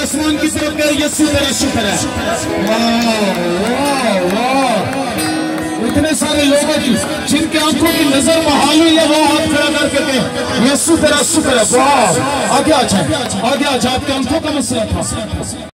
आसमान की तरफ गए, यीशु तेरा शुक्र है। वाह वाह वाह, इतने सारे लोगों की जिनके आंखों की नजर बहाल हुई है, वो हाथ खड़ा करके कहे यीशु तेरा शुक्र है। वाह, आगे आ जाए, आगे आ जाए, आपके आंखों का मसला था।